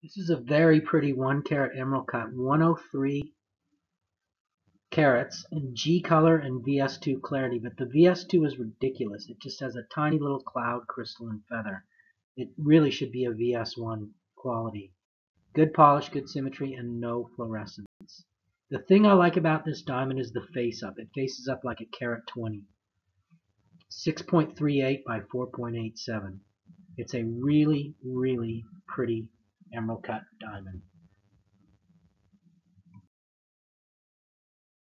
This is a very pretty 1 carat emerald cut, 103 carats in G color and VS2 clarity, but the VS2 is ridiculous. It just has a tiny little cloud crystalline feather. It really should be a VS1 quality. Good polish, good symmetry, and no fluorescence. The thing I like about this diamond is the face up. It faces up like a carat 20. 6.38 by 4.87. It's a really, really pretty emerald cut diamond.